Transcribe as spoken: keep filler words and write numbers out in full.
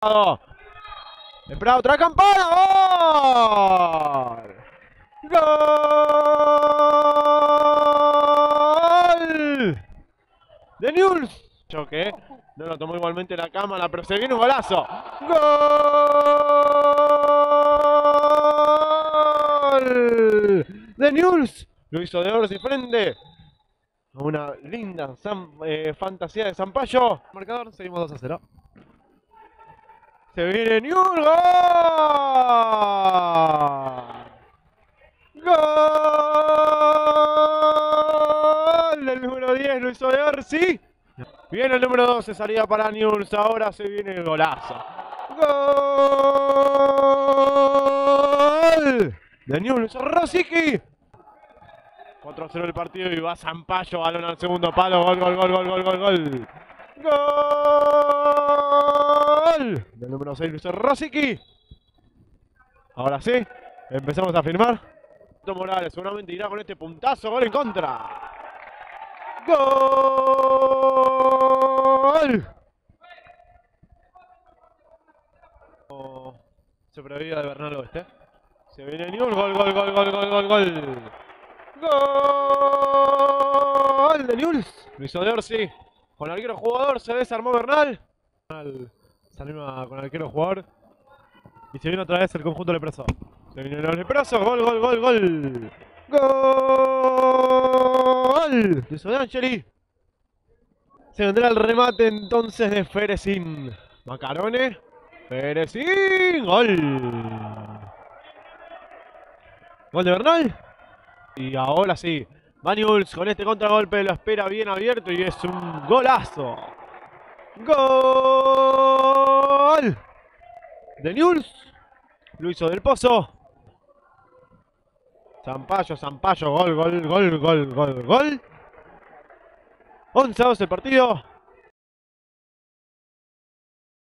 Espera otra campana. ¡Gol! ¡Gol! De Newell's. Choque. No lo tomó igualmente la cámara, pero se viene un golazo. ¡Gol! De Newell's. Lo hizo de Orsi frente a una linda eh, fantasía de Sampaio. Marcador, seguimos dos a cero. Se viene Newell's. ¡Gol! ¡Gol! El número diez lo hizo de Orsi. Viene el número doce, salida para Newell's. Ahora se viene el golazo. ¡Gol! De Newell's, Rosicky. cuatro a cero el partido y va Sampaio, balón al segundo palo. Gol, gol, gol, gol, gol, gol, gol. ¡Gol! Del número seis lo hizo Rosicky. Ahora sí, empezamos a firmar. Morales seguramente irá con este puntazo. Gol en contra. ¡Gol! Oh, se preveía de Bernal Oeste. Se viene Newell's. Gol, gol, gol, gol, gol, gol, gol. Gol de Newell's. Lo hizo de Orsi. Con el arquero jugador se desarmó Bernal. Salimos con el arquero jugador. Y se viene otra vez el conjunto leproso. Se viene el leproso. Gol, gol, gol, gol. Gol. Lo hizo de Angeli. Se vendrá el remate entonces de Ferecín. Macarone. Ferecín. Gol. Gol de Bernal. Y ahora sí. Va Newell's con este contragolpe. Lo espera bien abierto y es un golazo. Gol. De Newell's. Lo hizo Del Pozo. Sampaio, Sampaio. Gol, gol, gol, gol, gol, gol. once a dos el partido.